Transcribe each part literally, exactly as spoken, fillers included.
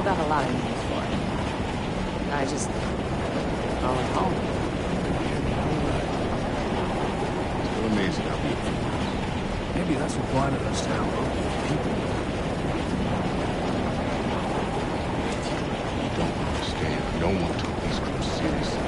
got a lot of names for it. I just call it home. Still amazing how beautiful it is. Maybe that's what blinded us to how broken people are. You don't understand. No one took these clubs seriously.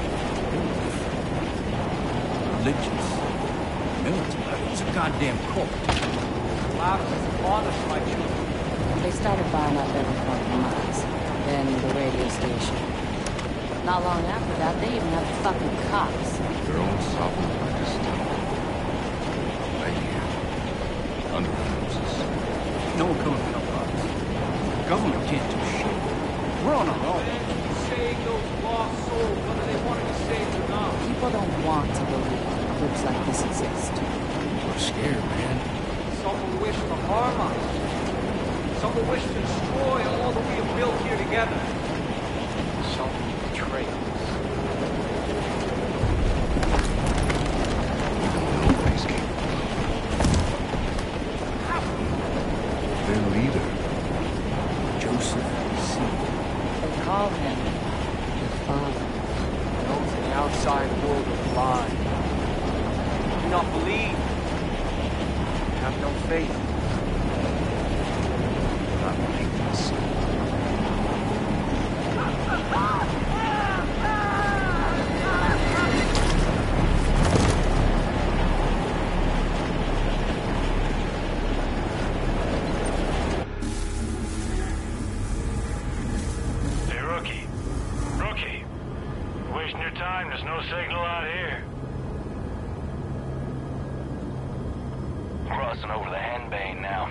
Religious. Military. It's a goddamn cult. Loud as a father, my children. They started buying up every compromise. Then the radio station. Not long after that, they even had the fucking cops. Their own sovereign religious state. Right here. Under our noses. No one coming to help us. The government can't do shit. We're on our own. Save those lost souls, whether they want to be saved or not. People don't want to believe groups like this exist. We're scared, man. Some will wish to harm us. Some will wish to destroy all that we have built here together. Some will betray us. We don't know what he's capable of. Their leader. Joseph Seed. They call him the father. Those in the outside world are blind. Do not believe. Have no faith. Not make this. Hey, Rookie. Rookie. Wasting your time. There's no signal out here. Crossing over the Henbane now.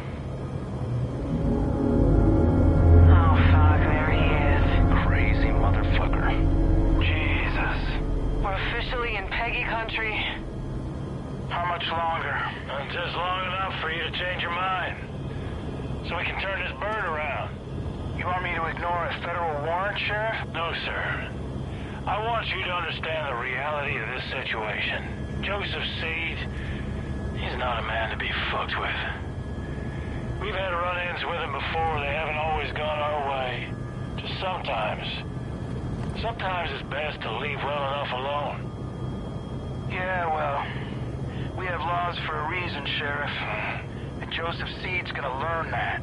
Oh, fuck, there he is. Crazy motherfucker. Jesus. We're officially in Peggy country. How much longer? Uh, just long enough for you to change your mind. So we can turn this bird around. You want me to ignore a federal warrant, Sheriff? No, sir. I want you to understand the reality of this situation. Joseph Seed, he's not a man to be fucked with. We've had run-ins with him before. They haven't always gone our way. Just sometimes. Sometimes it's best to leave well enough alone. Yeah, well, we have laws for a reason, Sheriff. And Joseph Seed's gonna learn that.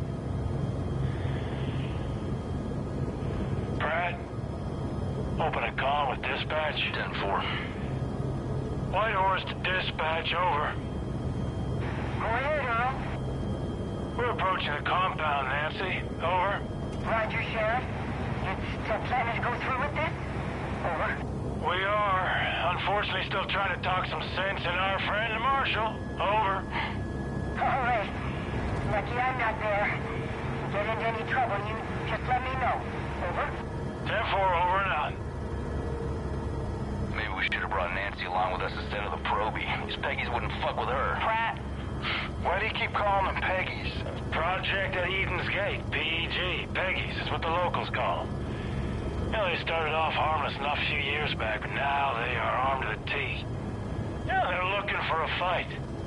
Brad, open a call with dispatch. ten four. White Horse to dispatch, over. Go ahead, Earl. We're approaching the compound, Nancy. Over. Roger, Sheriff. You still planning to go through with this? Over. We are. Unfortunately, still trying to talk some sense in our friend, the Marshal. Over. All right. Lucky I'm not there. Get into any trouble, you just let me know. Over. ten four, over and out. Maybe we should have brought Nancy along with us instead of the Proby. These Peggies wouldn't fuck with her. Pratt. Why do you keep calling them Peggies? Project at Eden's Gate, P E G. Peggies is what the locals call them. You know, they started off harmless enough a few years back, but now they are armed to the teeth. Yeah, they're looking for a fight.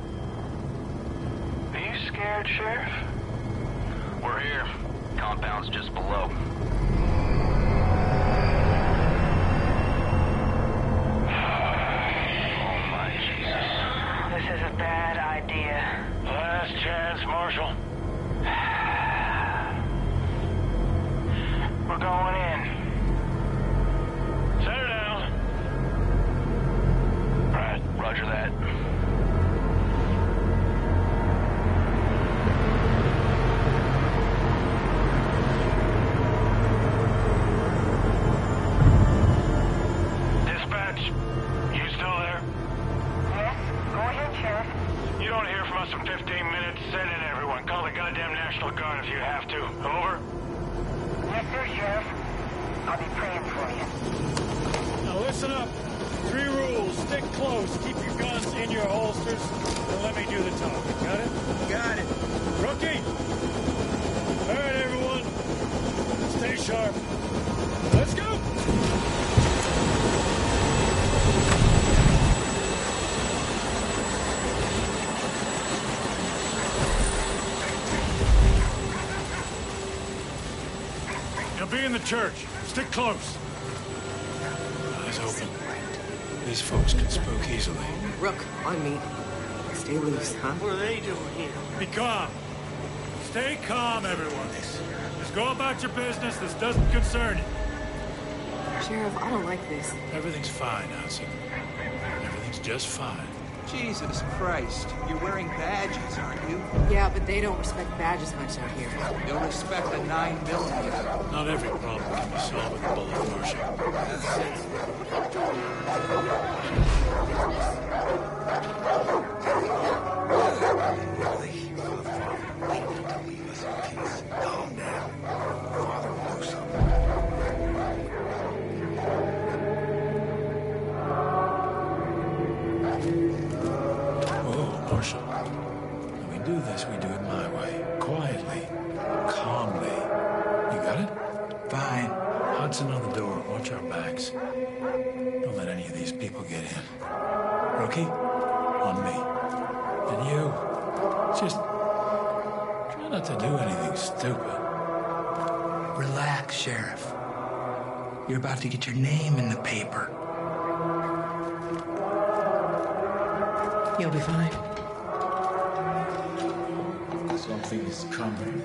Are you scared, Sheriff? We're here. Compound's just below. Oh, my Jesus. This is a bad idea. Last chance, Marshal. We're going in. Set her down. Right, roger that. Dispatch, you still there? Yes? Go ahead, Sheriff. You don't hear from us in fifteen minutes. Send in everyone. Call the goddamn National Guard if you have to. Over. Yes, sir, Sheriff. I'll be praying for you. Now listen up. Three rules. Stick close. Keep your guns in your holsters. And let me do the talking. Got it? Got it. Rookie! All right, everyone. Stay sharp. Let's go! Now be in the church. Stick close. Eyes open. These folks can spook easily. Rook, on me. Stay loose, huh? What are they doing here? Be calm. Stay calm, everyone. Just go about your business. This doesn't concern you. Sheriff, I don't like this. Everything's fine, Hudson. Everything's just fine. Jesus Christ. You're wearing badges, aren't you? Yeah, but they don't respect badges much out here. They'll respect a nine millimeter. Not every problem can be solved with a bullet, Marshal. Calm down. Father will do something. Whoa, Marshal. When we do this, we do it my way. Quietly. Calmly. You got it? Fine. Hudson on the door. Watch our backs. Don't let any of these people get in. Rookie, on me. And you, just try not to do anything stupid. Relax, Sheriff. You're about to get your name in the paper. You'll be fine. Something is coming.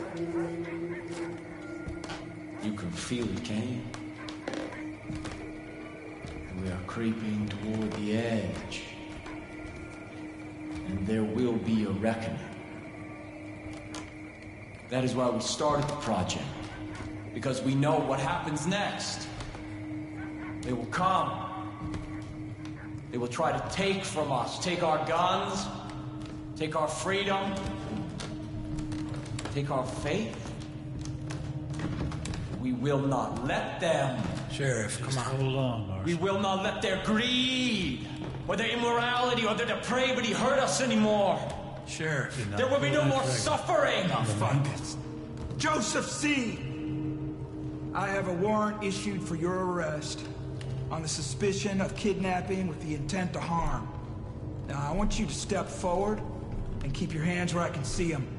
You can feel it, can you? We are creeping toward the edge. And there will be a reckoning. That is why we started the project. Because we know what happens next. They will come. They will try to take from us, take our guns, take our freedom, take our faith. We will not let them. Sheriff, Just come on. hold on, Marshal. We will not let their greed, or their immorality, or their depravity hurt us anymore. Sheriff. There will be no more Trigger. suffering. Oh, fuck this. Joseph C. I have a warrant issued for your arrest on the suspicion of kidnapping with the intent to harm. Now, I want you to step forward and keep your hands where I can see them.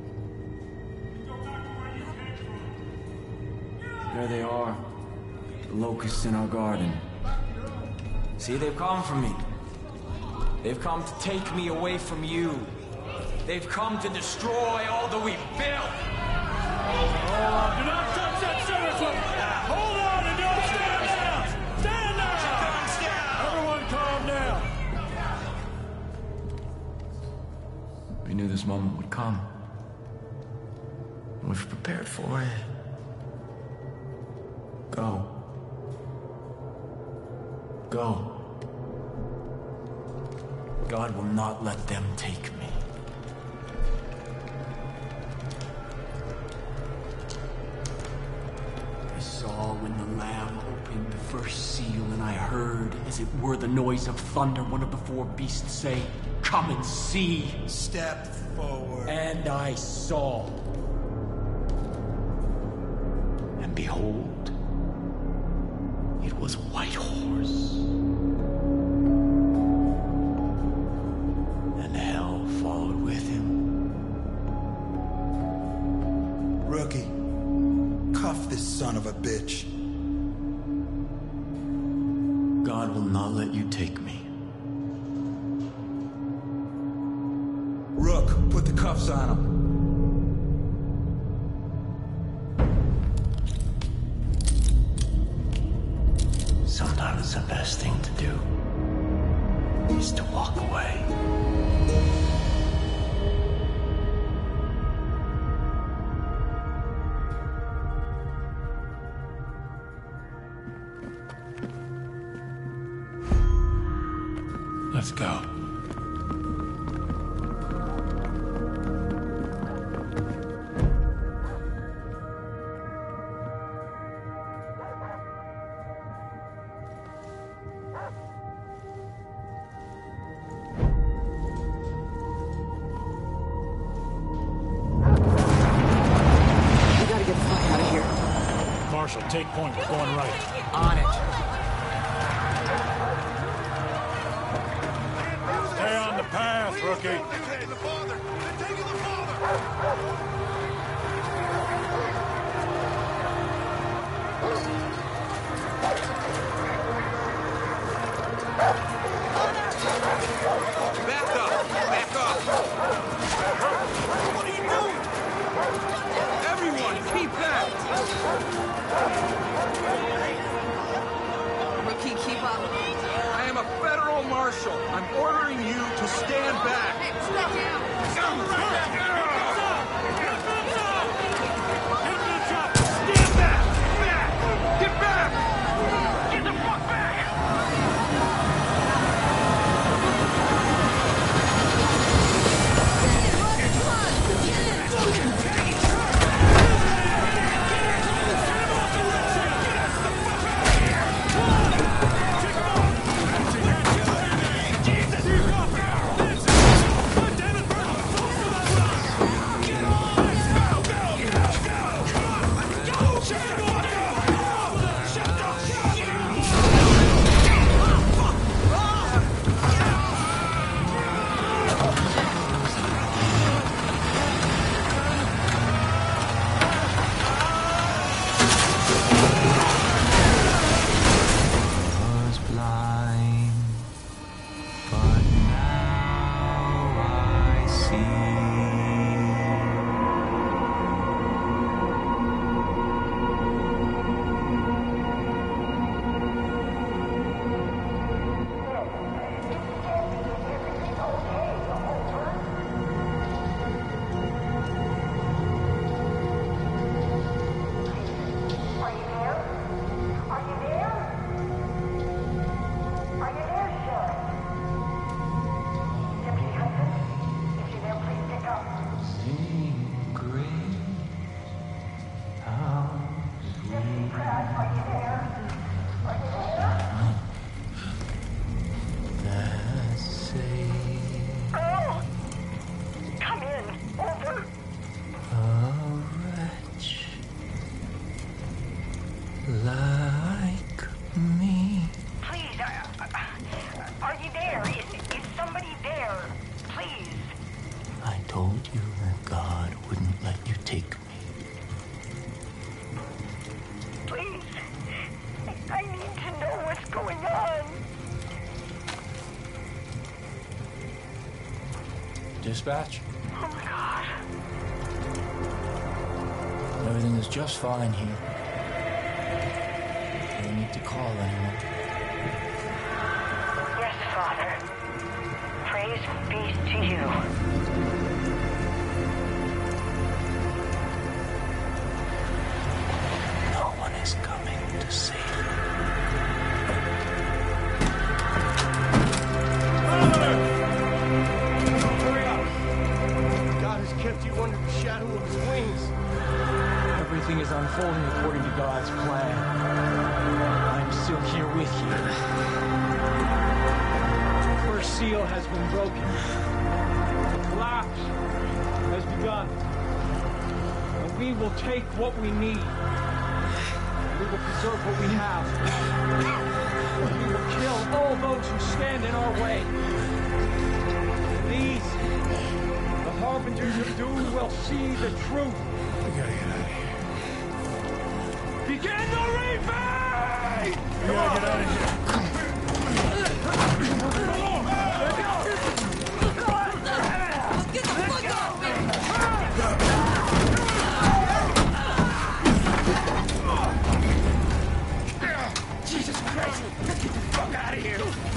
There they are. The locusts in our garden. See, they've come for me. They've come to take me away from you. They've come to destroy all that we've built. Hold on. Do not touch that center foot. Hold on and don't stand down. Stand down. Everyone calm down. We knew this moment would come. We've prepared for it. Go. Go. God will not let them take me. I saw when the Lamb opened the first seal, and I heard, as it were the noise of thunder, one of the four beasts say, "Come and see." Step forward. And I saw. And behold, it was a white horse. And hell followed with him. Rookie, cuff this son of a bitch. God will not let you take me. Rook, put the cuffs on him. Sometimes the best thing to do is to walk away. Let's go. Marshal, take point. We're going right. On it. Stay on the path, rookie. Get back! Rookie, keep up. I am a federal marshal. I'm ordering you to stand back. Hey, stay down. Stand back! Back! Get back! Get the fuck back! Was blind, but now I see. Are you there? Are you there? Are you there, Sheriff? Deputy Hudson, if you're there, please pick up. Sing great, how Deputy Pratt, are you there? Are you there? that say Oh! Come in. Over. a wretch like me. Please, uh, uh, are you there? Is, is somebody there? Please. I told you that God wouldn't let you take me. Please. I, I need to know what's going on. Dispatch? Oh my God. Everything is just fine here. You don't need to call anyone. Yes, Father. Praise be to you. No one is coming to save me. Hurry up! God has kept you under the shadow of his wings. Everything is unfolding according to God's plan. I'm still here with you. The first seal has been broken. The collapse has begun. And we will take what we need. We will preserve what we have. We will kill all those who stand in our way. These, the harbingers of doom, will see the truth. We gotta get out of here. Begin the reaping! We gotta get out of here. Get the fuck off me! Jesus Christ! Get the fuck out of here!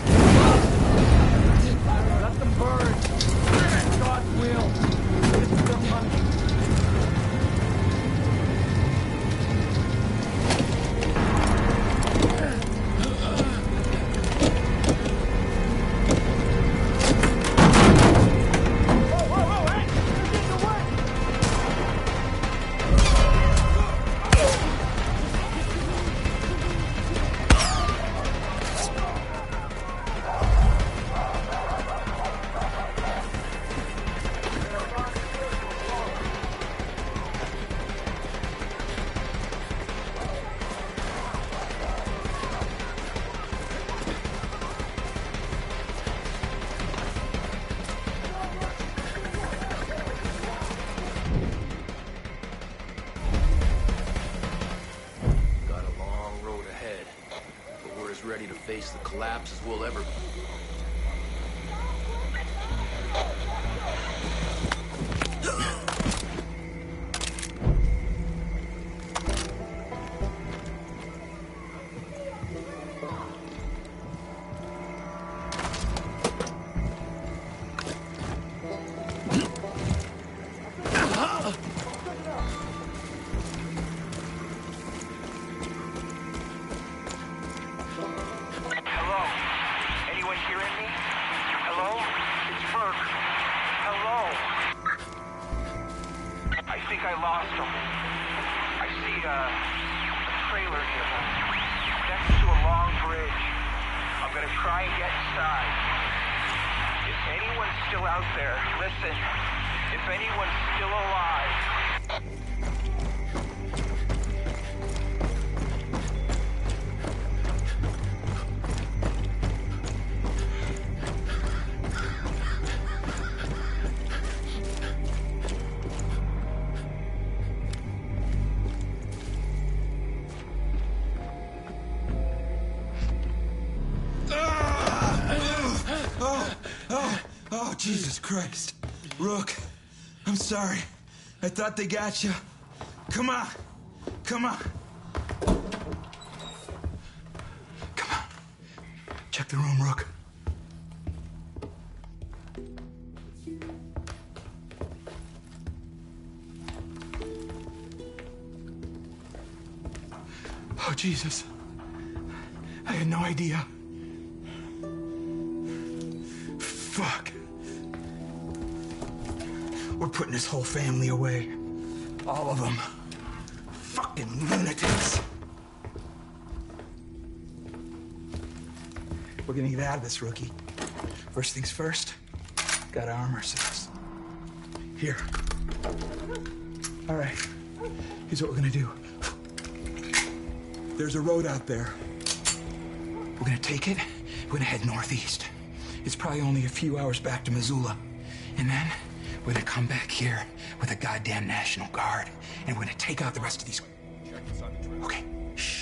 Let them burn. God's will. This is their punishment. ready to face the collapse as we'll ever... a trailer here, next to a long bridge. I'm gonna try and get inside. If anyone's still out there, listen. If anyone's still alive. Oh, Jesus Christ. Rook, I'm sorry. I thought they got you. Come on. Come on. Come on. Check the room, Rook. Oh, Jesus. I had no idea. Fuck. We're putting this whole family away. All of them. Fucking lunatics. We're gonna get out of this, rookie. First things first, gotta arm ourselves. Here. All right. Here's what we're gonna do. There's a road out there. We're gonna take it. We're gonna head northeast. It's probably only a few hours back to Missoula. And then we're gonna come back here with a goddamn National Guard. And we're gonna take out the rest of these... Okay. Shh.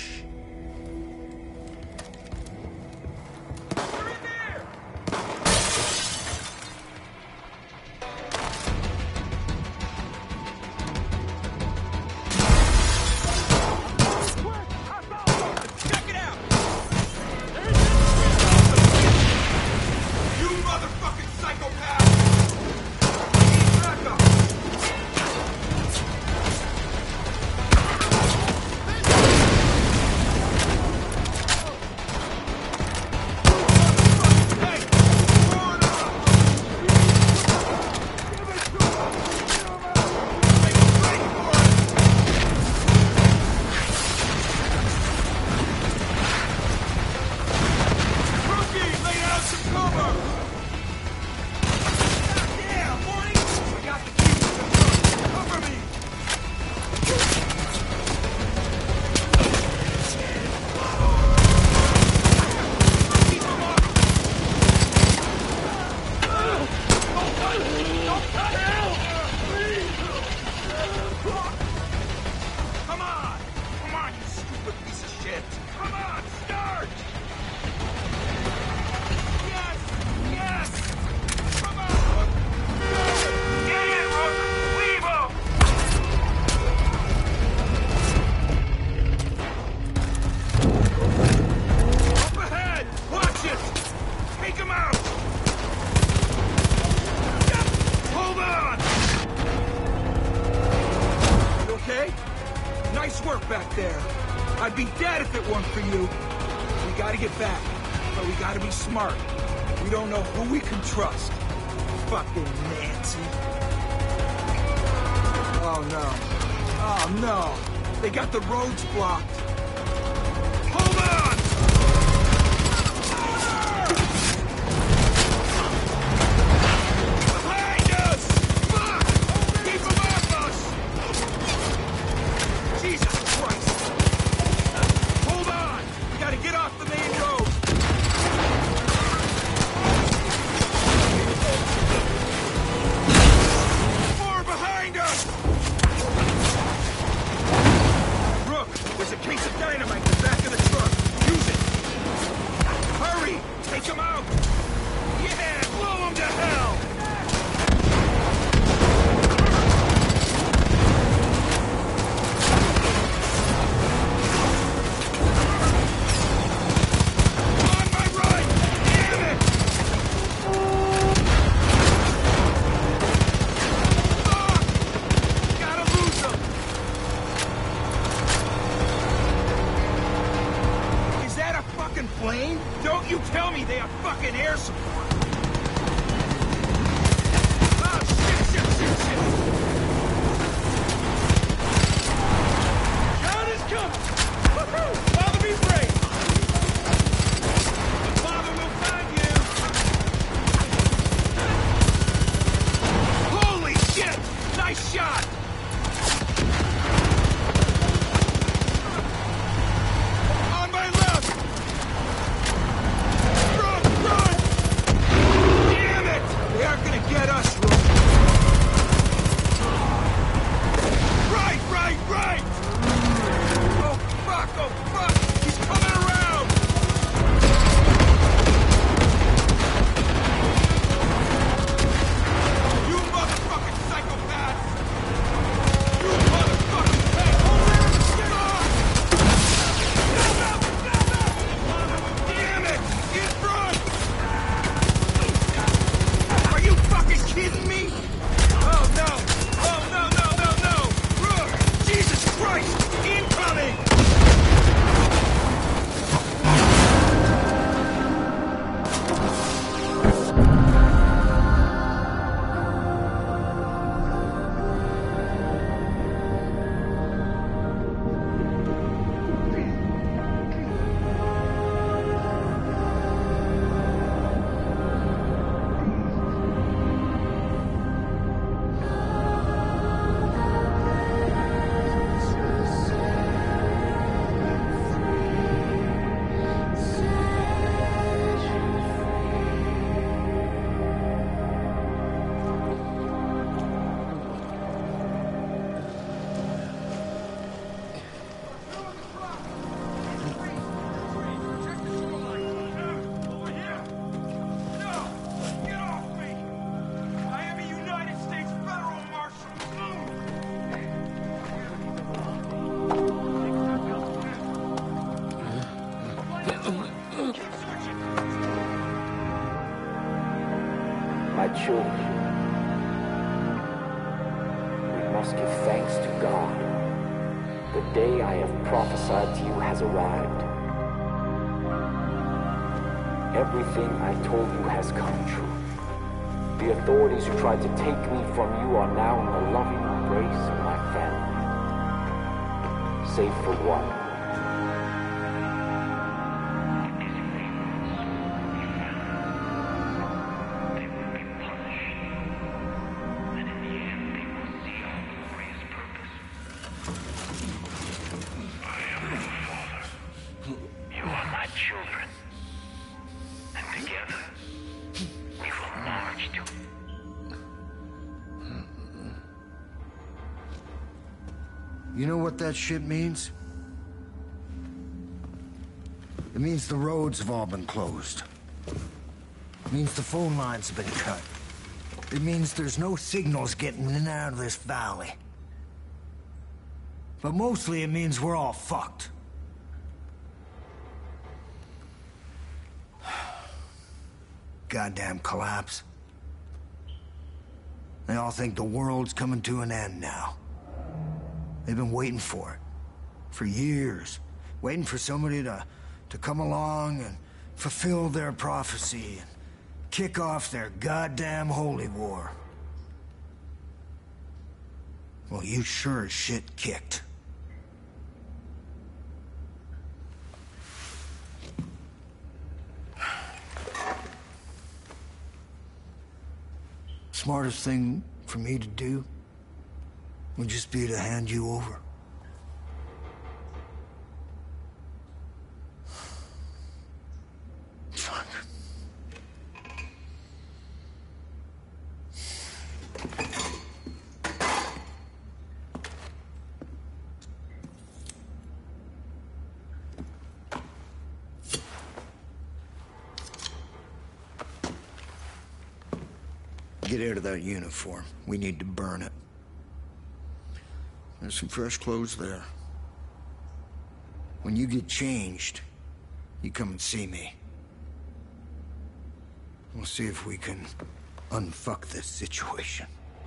Back there. I'd be dead if it weren't for you. We gotta get back, but we gotta be smart. We don't know who we can trust. Fucking Nancy. Oh no. Oh no. They got the roads blocked. Hold on! Behind us! Fuck! Keep them off us! Jesus Christ! Hold on! We gotta get off the main road! More behind us! Rook, there's a case of dynamite in the back of the truck. Use it! Hurry! Take him out! Yeah! Blow him to hell! Plane? Don't you tell me they have fucking air support! Oh, shit, shit, shit, shit! Gun is children. We must give thanks to God. The day I have prophesied to you has arrived. Everything I told you has come true. The authorities who tried to take me from you are now in the loving embrace of my family. Save for one. You know what that shit means? It means the roads have all been closed. It means the phone lines have been cut. It means there's no signals getting in and out of this valley. But mostly it means we're all fucked. Goddamn collapse. They all think the world's coming to an end now. They've been waiting for it. For years. Waiting for somebody to, to come along and fulfill their prophecy and kick off their goddamn holy war. Well, you sure as shit kicked. Smartest thing for me to do would just be to hand you over. Fuck. Get out of that uniform. We need to burn it. There's some fresh clothes there. When you get changed, you come and see me. We'll see if we can unfuck this situation.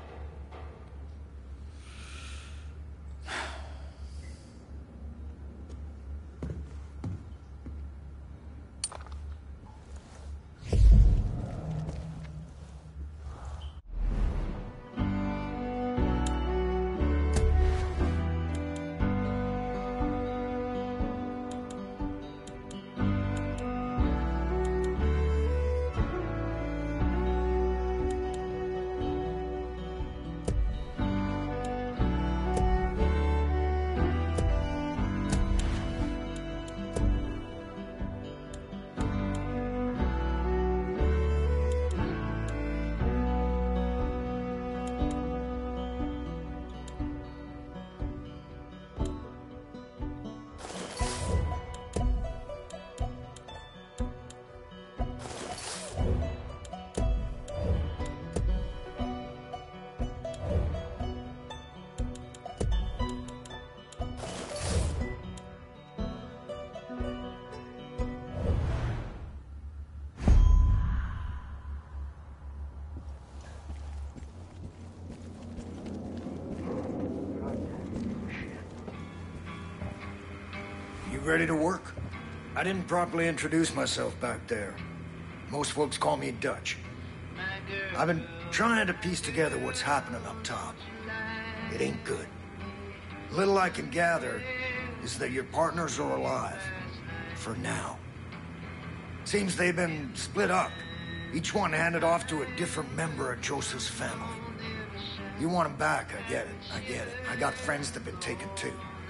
Ready to work? I didn't properly introduce myself back there. Most folks call me Dutch. I've been trying to piece together what's happening up top. It ain't good. Little I can gather is that your partners are alive. For now. Seems they've been split up. Each one handed off to a different member of Joseph's family. You want them back, I get it. I get it. I got friends that've been taken too.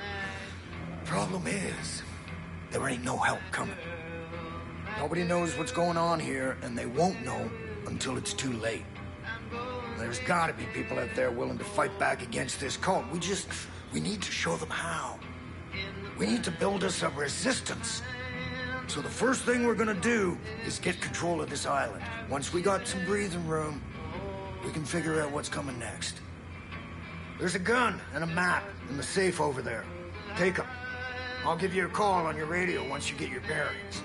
Problem is, there ain't no help coming. Nobody knows what's going on here, and they won't know until it's too late. There's gotta be people out there willing to fight back against this cult. We just, we need to show them how. We need to build us a resistance. So the first thing we're gonna do is get control of this island. Once we got some breathing room, we can figure out what's coming next. There's a gun and a map in the safe over there. Take them. I'll give you a call on your radio once you get your bearings.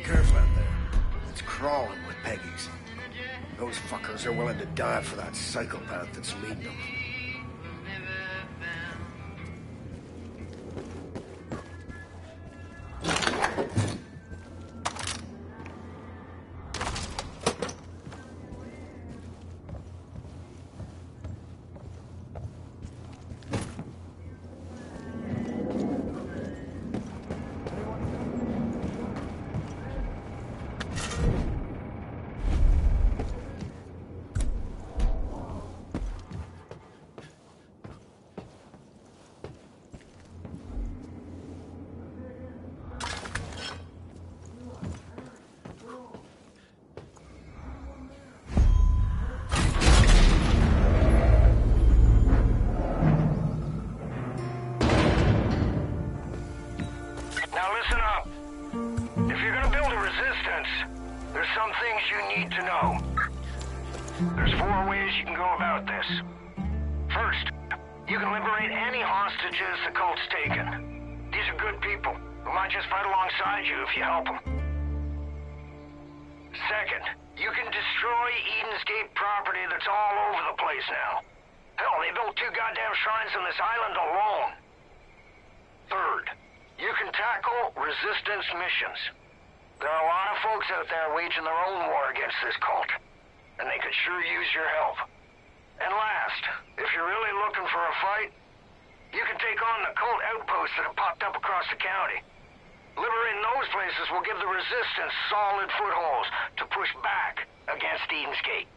careful out there. It's crawling with Peggies. Those fuckers are willing to die for that psychopath that's leading them. Missions. There are a lot of folks out there waging their own war against this cult, and they could sure use your help. And last, if you're really looking for a fight, you can take on the cult outposts that have popped up across the county. Liberating those places will give the resistance solid footholds to push back against Eden's Gate.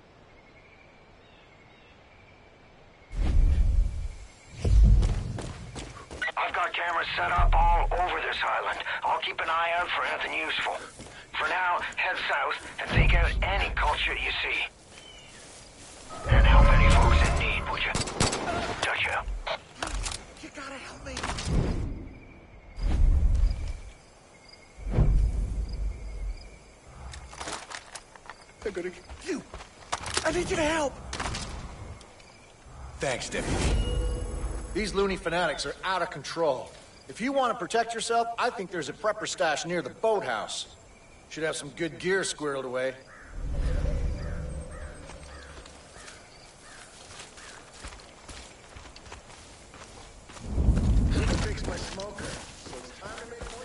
I've got cameras set up all over this island. I'll keep an eye out for anything useful. For now, head south and take out any culture you see. And help any folks in need, would you? Touch out. You gotta help me. They're gonna get you. I need you to help. Thanks, Deputy. These loony fanatics are out of control. If you want to protect yourself, I think there's a prepper stash near the boathouse. Should have some good gear squirreled away. Fix my smoker, so it's time to make more.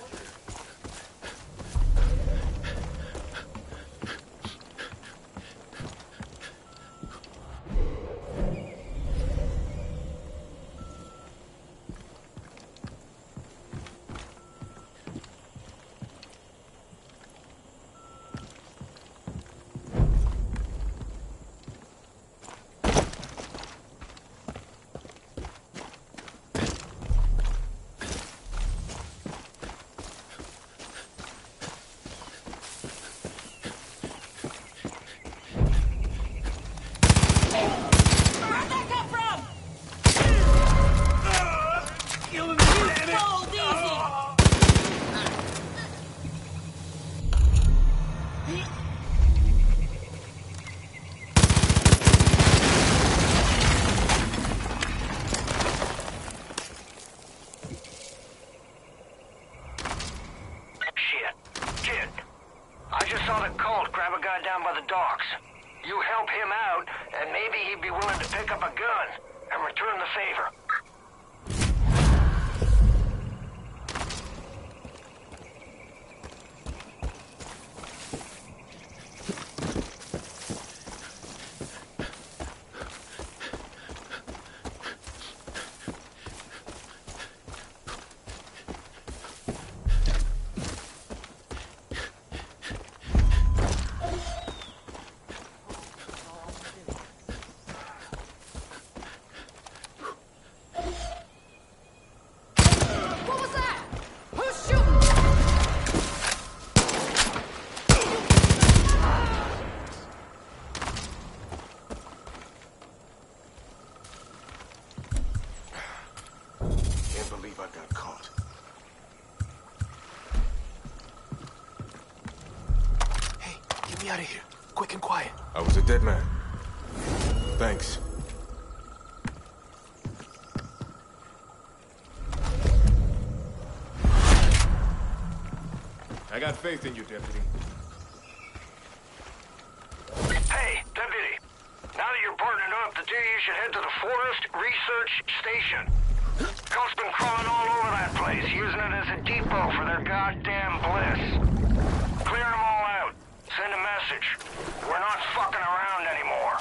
Out of here, quick and quiet. I was a dead man. Thanks. I got faith in you, Deputy. Hey, Deputy. Now that you're partnered up, the two of you should head to the Forest Research Station. Cops been crawling all over that place, using it as a depot for their goddamn bliss. Clear them all out. Send a message. We're not fucking around anymore.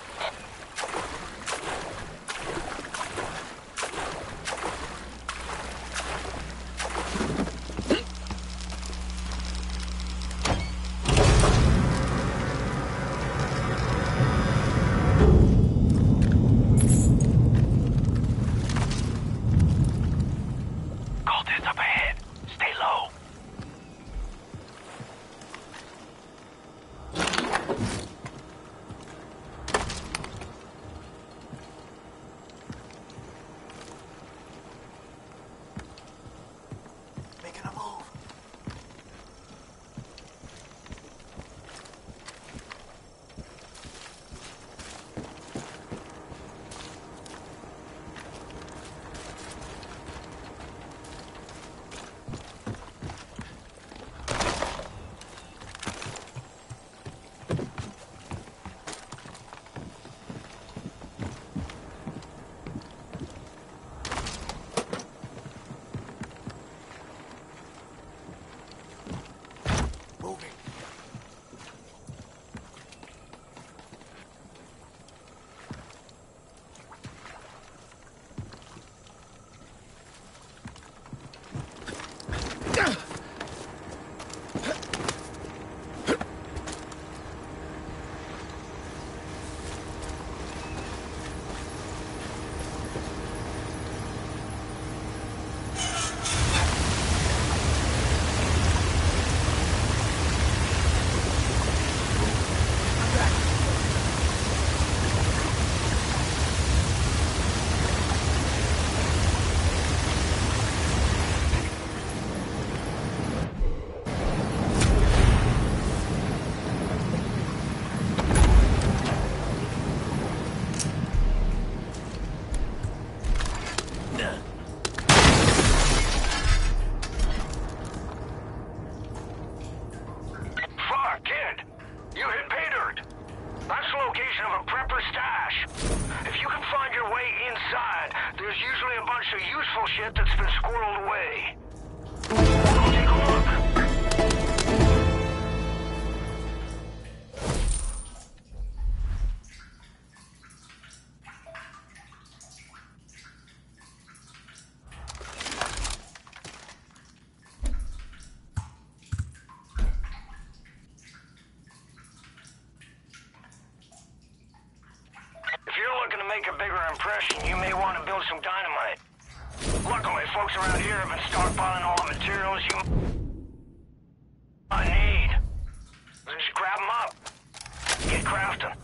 Cultists up ahead. Stay low. Making a move. Moving. Fuck, kid. You hit pay dirt. That's the location of a prepper stash. If you can find your way inside, there's usually a bunch of useful shit that's been squirreled away. Go take a look. If you're looking to make a bigger impression, you may want to build some dynamite. Luckily, folks around here have been stockpiling all the materials you might need. So just grab them up. Get crafting.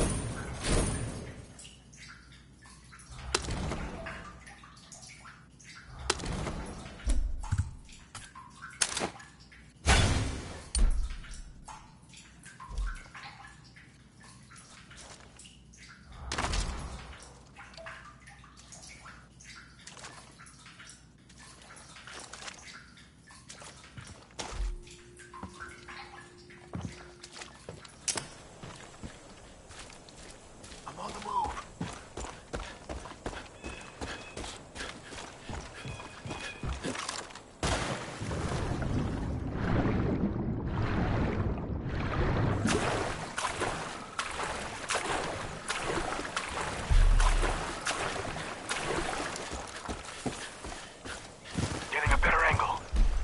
I'm on the move. Getting a better angle.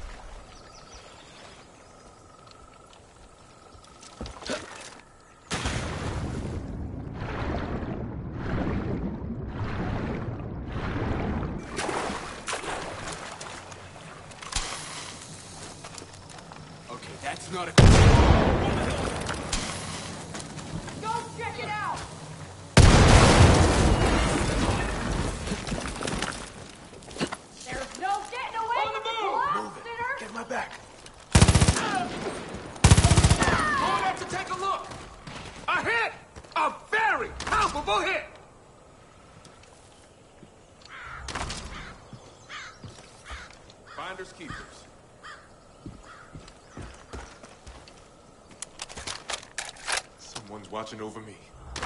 Okay, that's not a... Go check it out! There's no getting away from the blast, sinner! Get my back. Going up to take a look. A hit! A very palpable hit! Finders keepers. Someone's watching over me.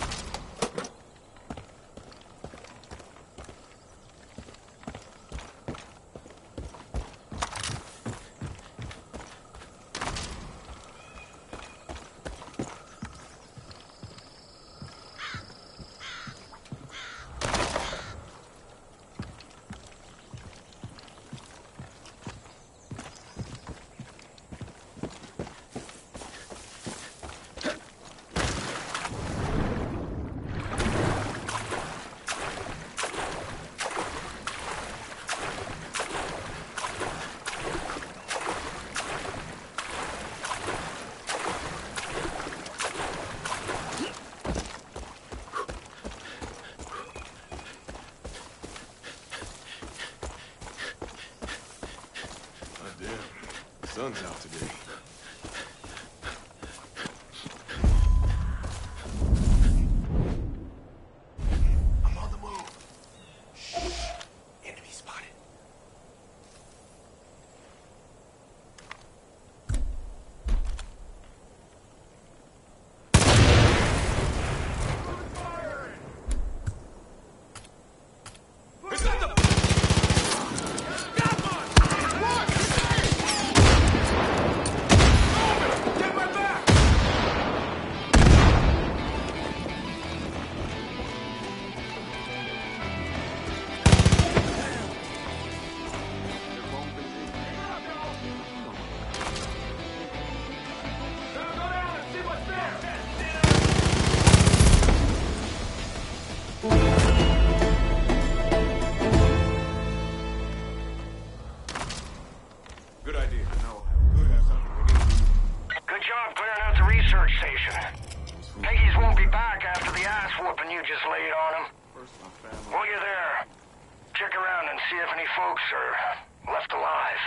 Sun's out today. I'm on the move. Shh. Enemy spotted. Is that the... Good idea. No. Good have something we need. Good job clearing out the research station. Peggy's won't be back after the ass whooping you just laid on him. While you're there, check around and see if any folks are left alive.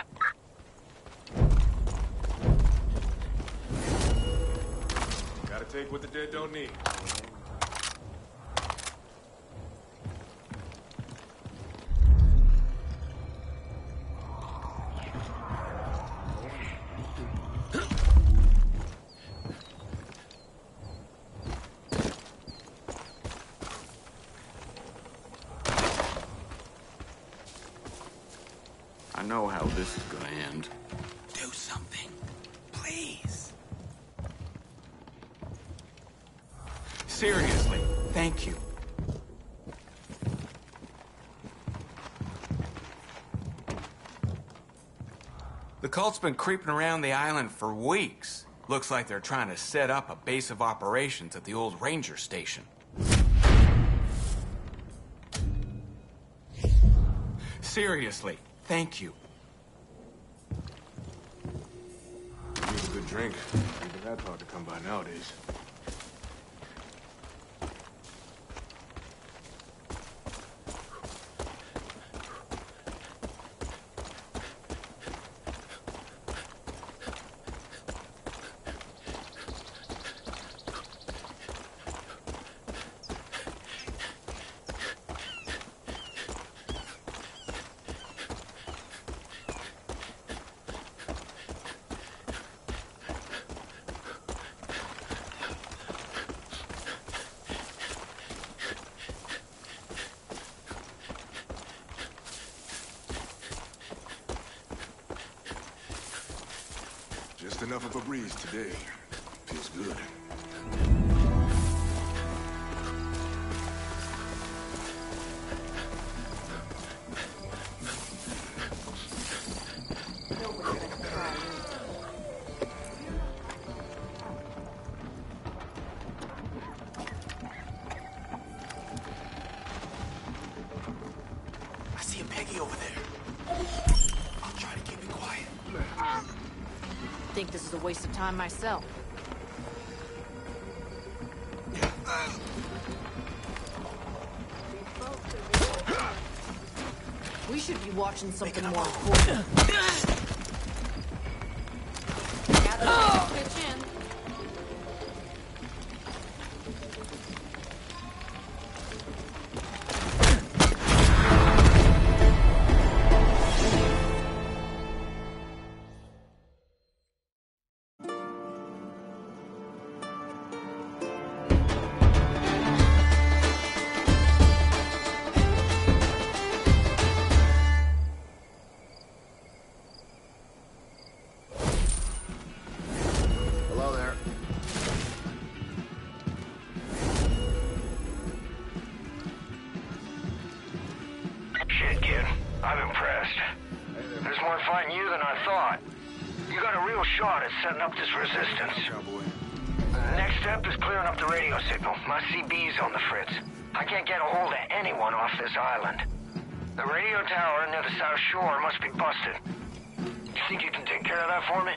Gotta take what the dead don't need. I know how this is gonna end. Do something. Please. Seriously, thank you. The cult's been creeping around the island for weeks. Looks like they're trying to set up a base of operations at the old ranger station. Seriously, thank you. Need a good drink. Even that's hard to come by nowadays. Just enough of a breeze today. Feels good. I see a Peggy over there. I'll try to keep it quiet. I think this is a waste of time myself. We should be watching something more important. Gather pitch in. Shit, kid. I'm impressed. There's more fighting you than I thought. You got a real shot at setting up this resistance. The next step is clearing up the radio signal. My C B's on the fritz. I can't get a hold of anyone off this island. The radio tower near the south shore must be busted. You think you can take care of that for me?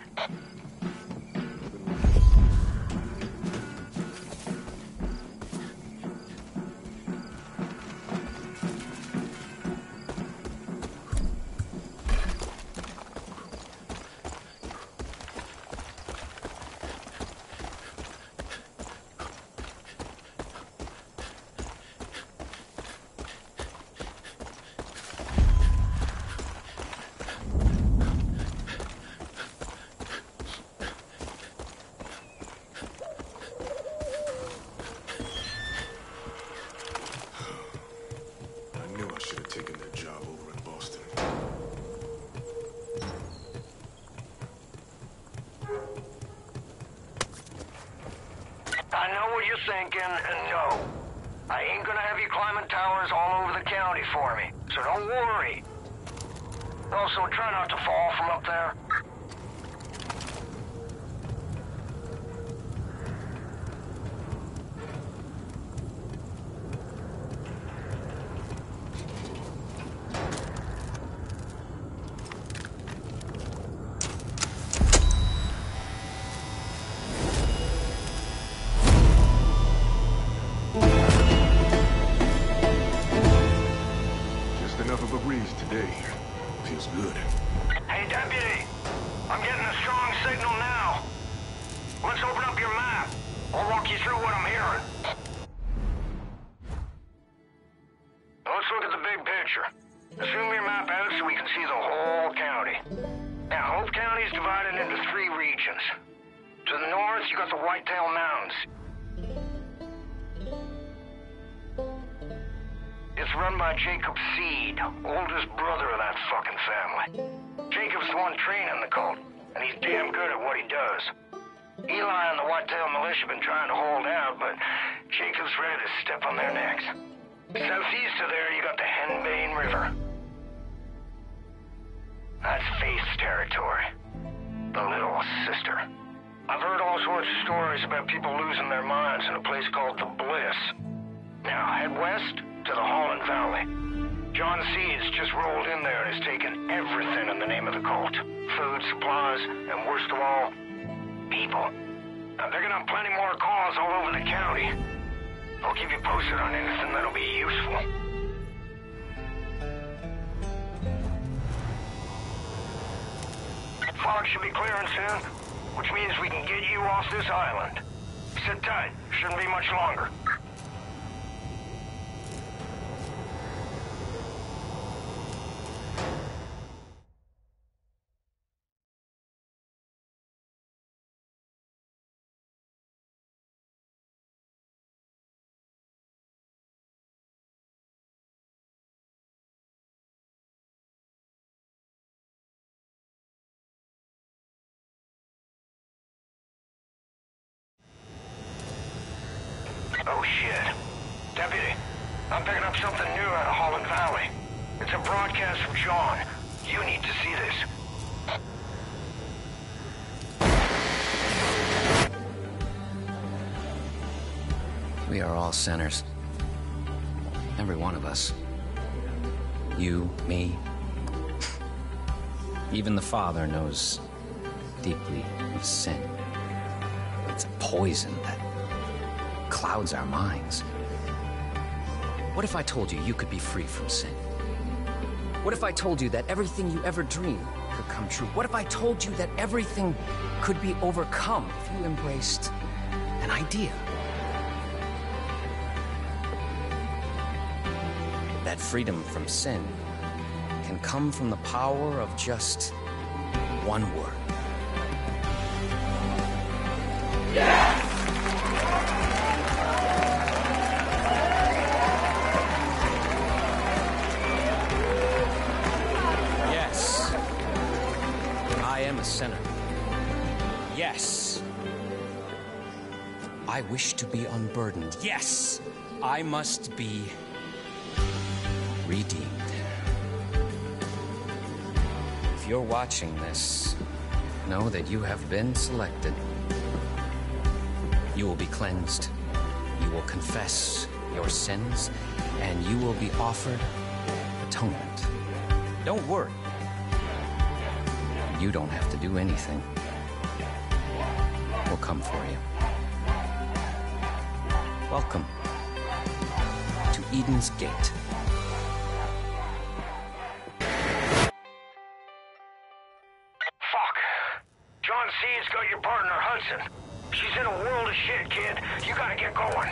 I know what you're thinking, and no. I ain't gonna have you climbing towers all over the county for me, so don't worry. Also, try not to fall from up there. Today. Feels good. Hey, Deputy. I'm getting a strong signal now. Let's open up your map. I'll walk you through what I'm hearing. Let's look at the big picture. Zoom your map out so we can see the whole county. Now, Hope County is divided into three regions. To the north, you got the Whitetail Mountains. It's run by Jacob Seed, oldest brother of that fucking family. Jacob's the one training the cult, and he's damn good at what he does. Eli and the Whitetail Militia have been trying to hold out, but Jacob's ready to step on their necks. Southeast of there, you got the Henbane River. That's Faith's territory. The Little Sister. I've heard all sorts of stories about people losing their minds in a place called the Bliss. Now, head west to the Holland Valley. John Seeds just rolled in there and has taken everything in the name of the cult. Food, supplies, and worst of all, people. Now, they're gonna have plenty more calls all over the county. I'll keep you posted on anything that'll be useful. Fog should be clearing soon, which means we can get you off this island. Sit tight. Shouldn't be much longer. Oh, shit. Deputy, I'm picking up something new out of Holland Valley. It's a broadcast from John. You need to see this. We are all sinners. Every one of us. You, me. Even the Father knows deeply of sin. It's a poison that clouds our minds. What if I told you you could be free from sin? What if I told you that everything you ever dreamed could come true? What if I told you that everything could be overcome if you embraced an idea? That freedom from sin can come from the power of just one word. Yeah! Sinner. Yes. I wish to be unburdened. Yes. I must be redeemed. If you're watching this, know that you have been selected. You will be cleansed. You will confess your sins, and you will be offered atonement. Don't worry. You don't have to do anything. We'll come for you. Welcome to Eden's Gate. Fuck. John C's got your partner, Hudson. She's in a world of shit, kid. You gotta get going.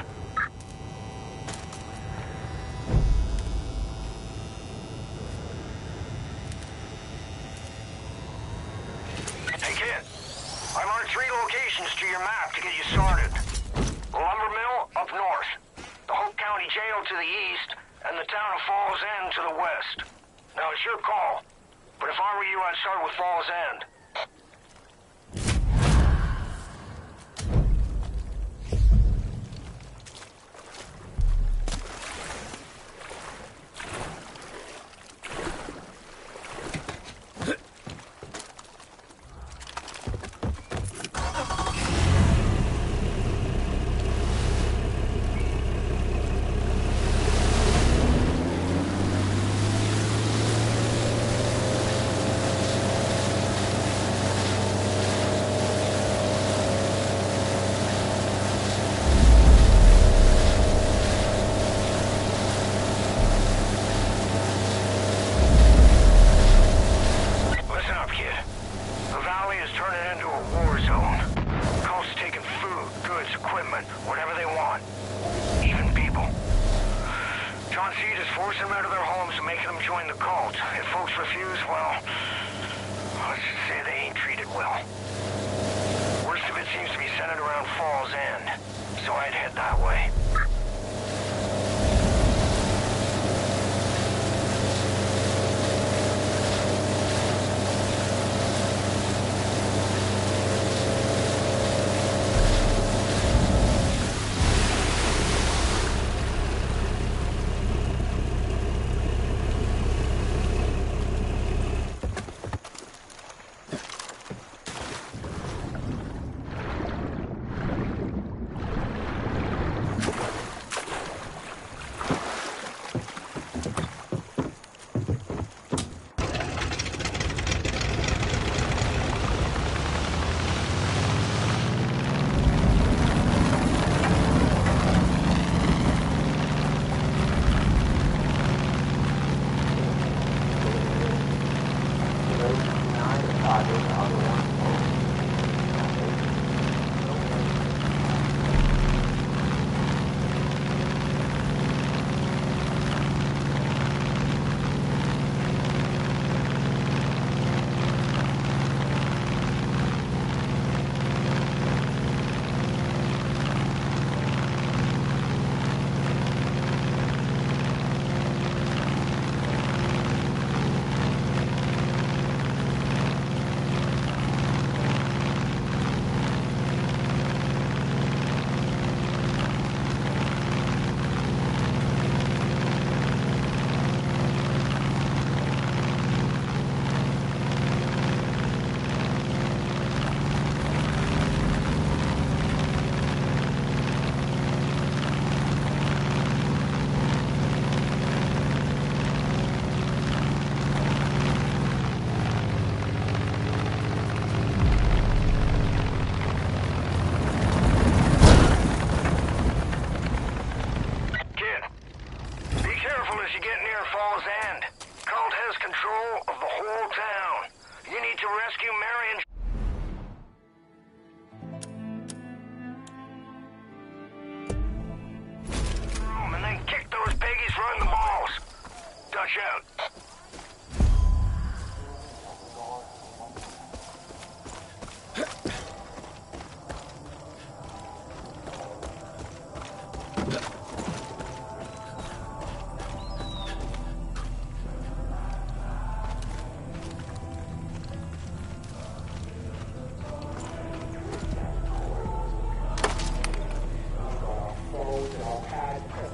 Hey, kid. I marked three locations to your map to get you started. The lumber mill up north, the Hope County Jail to the east, and the town of Falls End to the west. Now, it's your call, but if I were you, I'd start with Falls End.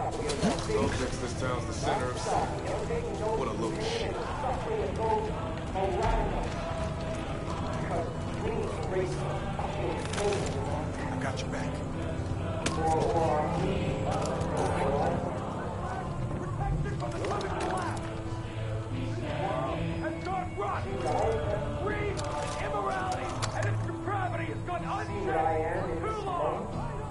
This town's the center of San. What a load of shit. I got your back. And gone rotten. Greed, immorality, and its depravity has gone unchecked for too long.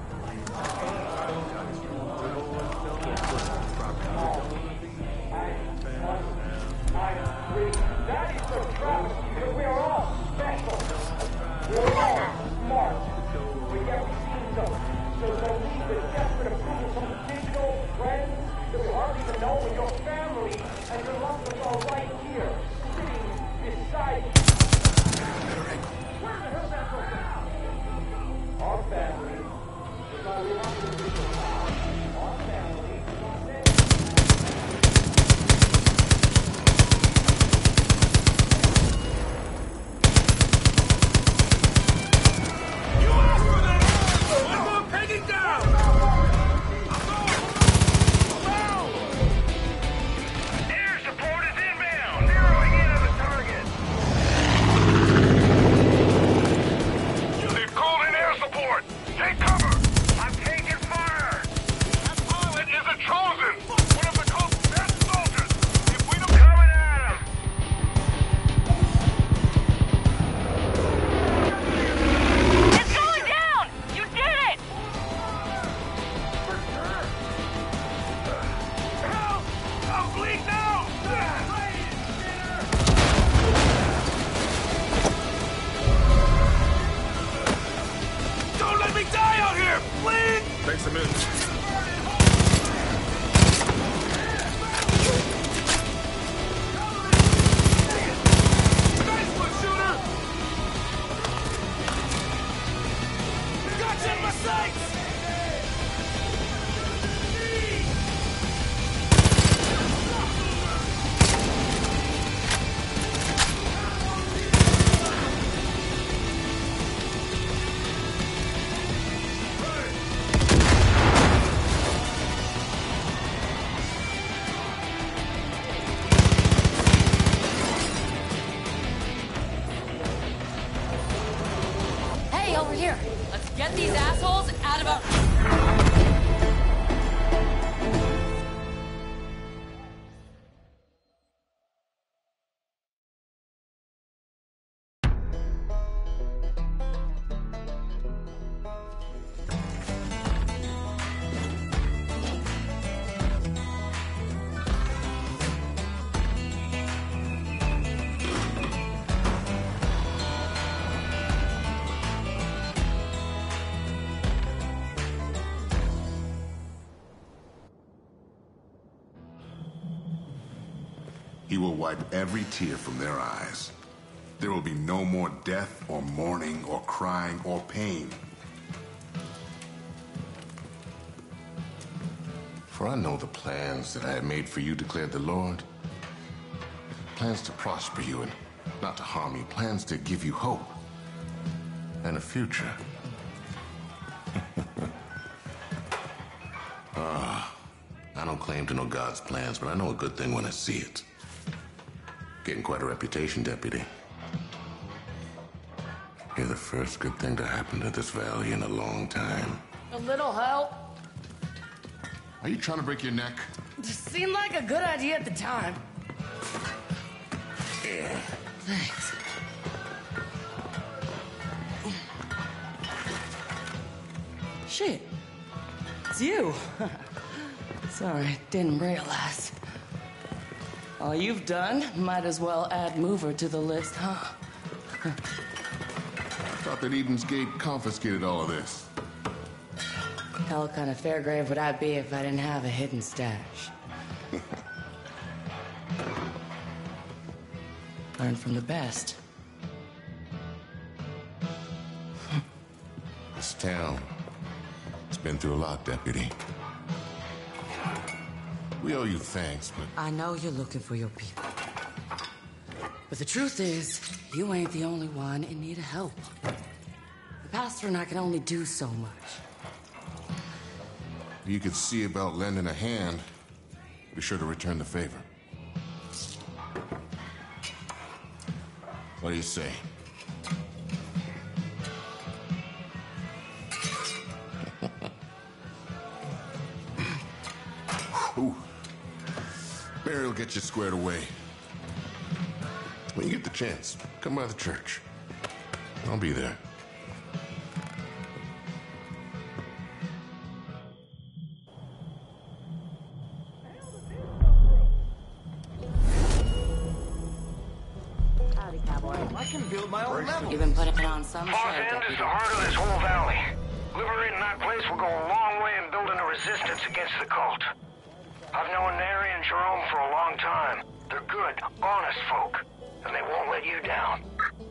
That is the travesty, because we are all special. We're all smart. But yet we seem so, so, so need the desperate approval from digital friends that we hardly even know when your family and your loved ones are right here, sitting beside you. Where the hell that go from? Our family is not remarkable. Our family is not there. Thanks a minute. Over here. Let's get these assholes out of our... He will wipe every tear from their eyes. There will be no more death or mourning or crying or pain. For I know the plans that I have made for you, declared the Lord. Plans to prosper you and not to harm you. Plans to give you hope and a future. Ah, I don't claim to know God's plans, but I know a good thing when I see it. Getting quite a reputation, Deputy. You're the first good thing to happen to this valley in a long time. A little help. Are you trying to break your neck? Just seemed like a good idea at the time. Yeah. Thanks. Shit. It's you. Sorry, didn't realize. All you've done, might as well add Mover to the list, huh? I thought that Eden's Gate confiscated all of this. Hell kind of fair grave would I be if I didn't have a hidden stash. Learn from the best. This town, it's been through a lot, Deputy. We owe you thanks, but... I know you're looking for your people. But the truth is, you ain't the only one in need of help. The pastor and I can only do so much. If you could see about lending a hand, be sure to return the favor. What do you say? Ooh. Barry will get you squared away. When you get the chance, come by the church. I'll be there. Howdy, cowboy. I can build my own level. You've been putting on some show, Falls End is Deputy. the heart of this whole valley. Liberating that place will go a long way in building a resistance against the cult. I've known Neri and Jerome for a long time. They're good, honest folk, and they won't let you down.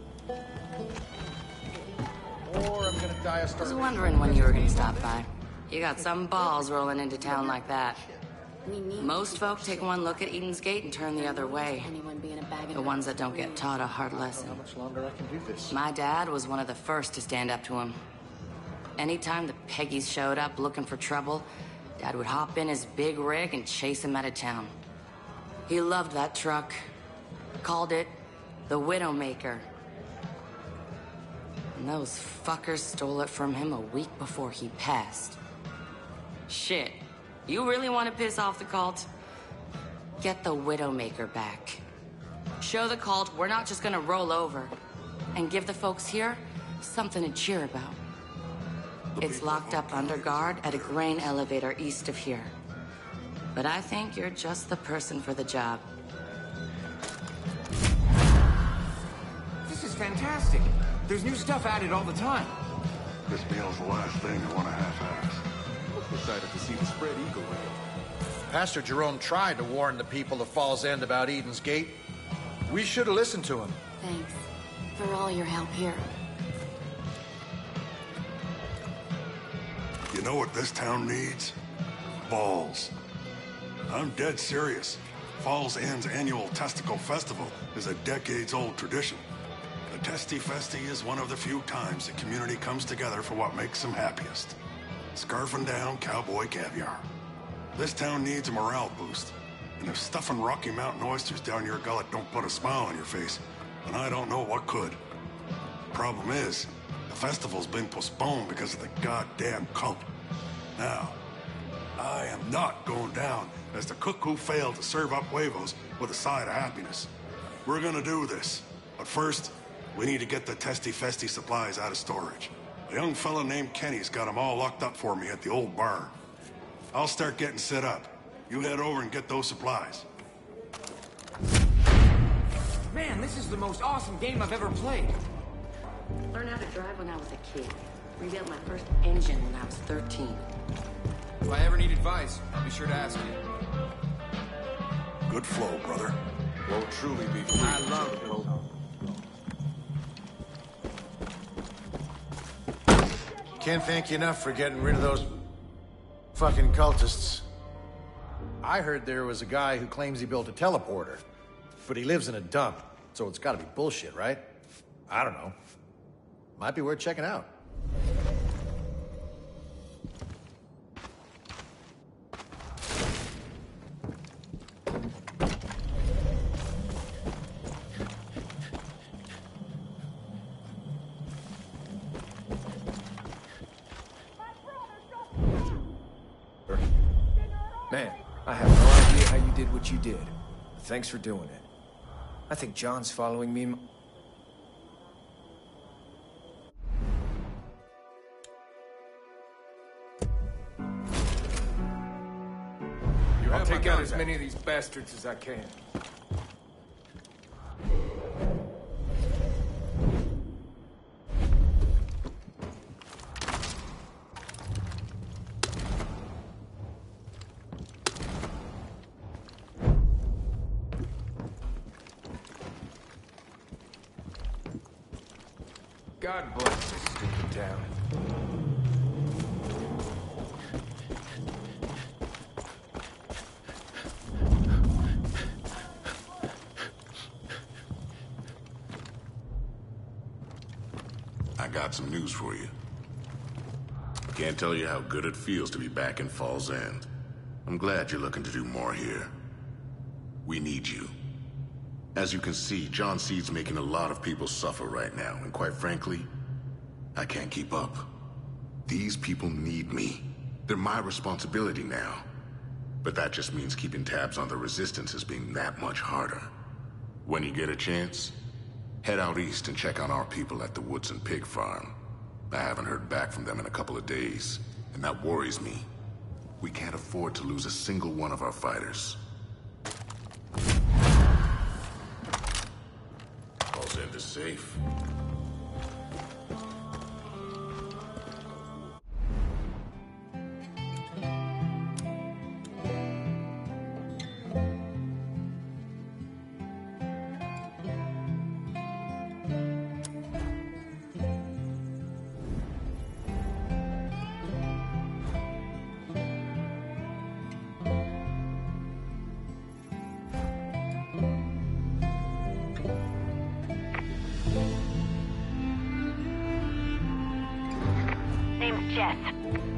Or I'm gonna die of I was starvation. wondering when you were gonna stop by. You got some balls rolling into town like that. Most folk take one look at Eden's Gate and turn the other way. The ones that don't get taught a hard lesson. How much longer I can do this? My dad was one of the first to stand up to him. Anytime the Peggies showed up looking for trouble, Dad would hop in his big rig and chase him out of town. He loved that truck. Called it the Widowmaker. And those fuckers stole it from him a week before he passed. Shit. You really want to piss off the cult? Get the Widowmaker back. Show the cult we're not just gonna roll over. And give the folks here something to cheer about. It's locked up under guard at a grain elevator east of here. But I think you're just the person for the job. This is fantastic. There's new stuff added all the time. This meal's the last thing I want to half-ass. Excited to see the spread eagle way. Pastor Jerome tried to warn the people of Falls End about Eden's Gate. We should have listened to him. Thanks for all your help here. You know what this town needs? Balls. I'm dead serious. Falls End's annual Testicle Festival is a decades-old tradition. The Testy Festy is one of the few times the community comes together for what makes them happiest. Scarfing down cowboy caviar. This town needs a morale boost. And if stuffing Rocky Mountain oysters down your gullet don't put a smile on your face, then I don't know what could. Problem is, the festival's been postponed because of the goddamn cult. Now, I am not going down as the cook who failed to serve up huevos with a side of happiness. We're gonna do this. But first, we need to get the Testy Festy supplies out of storage. A young fella named Kenny's got them all locked up for me at the old barn. I'll start getting set up. You head over and get those supplies. Man, this is the most awesome game I've ever played. Learned how to drive when I was a kid. Rebuilt my first engine when I was thirteen. If I ever need advice, I'll be sure to ask you. Good flow, brother. Won't truly be free. I love it. Can't thank you enough for getting rid of those fucking cultists. I heard there was a guy who claims he built a teleporter, but he lives in a dump, so it's gotta be bullshit, right? I don't know. Might be worth checking out. Man, I have no idea how you did what you did. Thanks for doing it. I think John's following me. I'll take out as many of these bastards as I can. God bless this stupid town. I got some news for you. Can't tell you how good it feels to be back in Falls End. I'm glad you're looking to do more here. We need you. As you can see, John Seed's making a lot of people suffer right now, and quite frankly, I can't keep up. These people need me. They're my responsibility now. But that just means keeping tabs on the resistance is being that much harder. When you get a chance, head out east and check on our people at the Woodson Pig Farm. I haven't heard back from them in a couple of days, and that worries me. We can't afford to lose a single one of our fighters. All's end is safe. Name's Jess.